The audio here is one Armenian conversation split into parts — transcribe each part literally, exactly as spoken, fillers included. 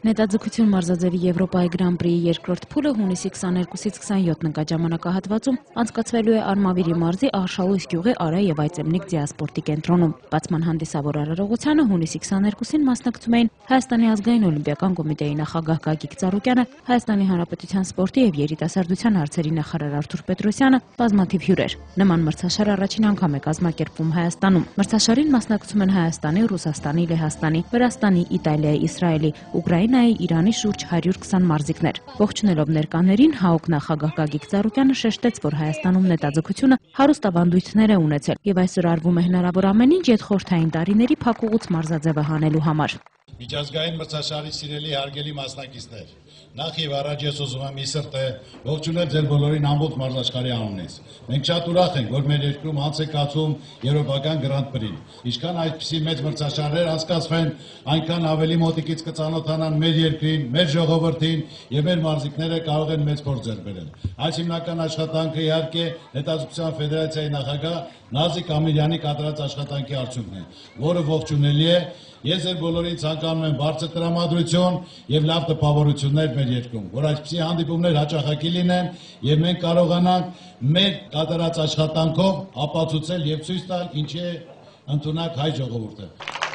Նետաձգություն մարզաձևի Եվրոպայի Գրան-պրիի երկրորդ փուլը հունիսի քսաներկուսից քսանյոթ ժամանակահատվածում անցկացվելու է Արմավիրի մարզի Արշալույս գյուղի Արա եւ Այծեմնիկ ձիասպորտի կենտրոնում։ Բացման հանդիսավոր արարողությանը հունիսի քսաներկուսին մասնակցում էին Հայաստանի ազգային օլիմպիական կոմիտեի նախագահ Գագիկ Ծառուկյանը, Հայաստանի Հանրապետության սպորտի եւ երիտասարդության հարցերի նախարար Արթուր Պետրոսյանը, բազմաթիվ հյուրեր։ Նման մրցաշար առաջին անգամ է կազմակերպվում Հայաստանում։ Մրցաշարին մասնակցում են Հայաստանի, Ռուսաստանի, Լեհաստանի, Վրաստանի, Իտալիայի, Իսրայելի, Ուկրաինայի, Իրանի շուրջ հարյուր քսան մարզիկներ։ Ողջունելով ներկաներին, ՀԱՕԿ նախագահ Գագիկ Ծառուկյանը շեշտեց, որ Հայաստանում նետաձգությունը հարուստ ավանդույթներ է ունեցել եւ այսօր արվում է հնարավոր ամեն ինչ յետխորհրդային տարիների փակուղուց մարզաձևը հանելու համար։ Միջազգային մրցաշարի սիրելի հարգելի մասնակիցներ, նախ եւ առաջ ես ուզում եմ իսրտ է ողջունել ձեր բոլորին ամբողջ մարզաշխարհի անունից։ Մենք շատ ուրախ ենք, որ մեր երկրում անցկացվում Եվրոպական Գրան-պրին։ Ինչքան այսպիսի մեծ մրցաշարներ անցկացվեն, այնքան ավելի մոտիկից կծանոթանան մեր երկրին, մեր ժողովրդին եւ մեր մարզիկները կարող են մեծ փորձ ձեռք բերել։ Այս հիմնական աշխատանքը իհարկե Նետաձգության ֆեդերացիայի նախագահ Նազիկ Ամիրյանի կատարած աշխատանքի արդյունքն է, որը ողջունելի է։ Ես ձեր բոլորին ցանկանում եմ բարձր տրամադրություն եւ լավ տպավորություններ մեր երկրում, որ այսպիսի հանդիպումներ հաճախակի լինեն եւ մենք կարողանանք մեր կատարած աշխատանքով ապացուցել եւ ցույց տալ ինչի է ընդունակ հայ ժողովուրդը։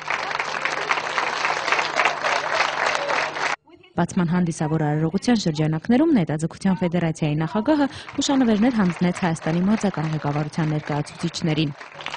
Բացման հանդիսավոր արարողության շրջանակներում Նետաձգության ֆեդերացիայի նախագահը հուշանվերներ հանձնեց Հայաստանի մարզական ղեկավարության ներկայացուցիչներին։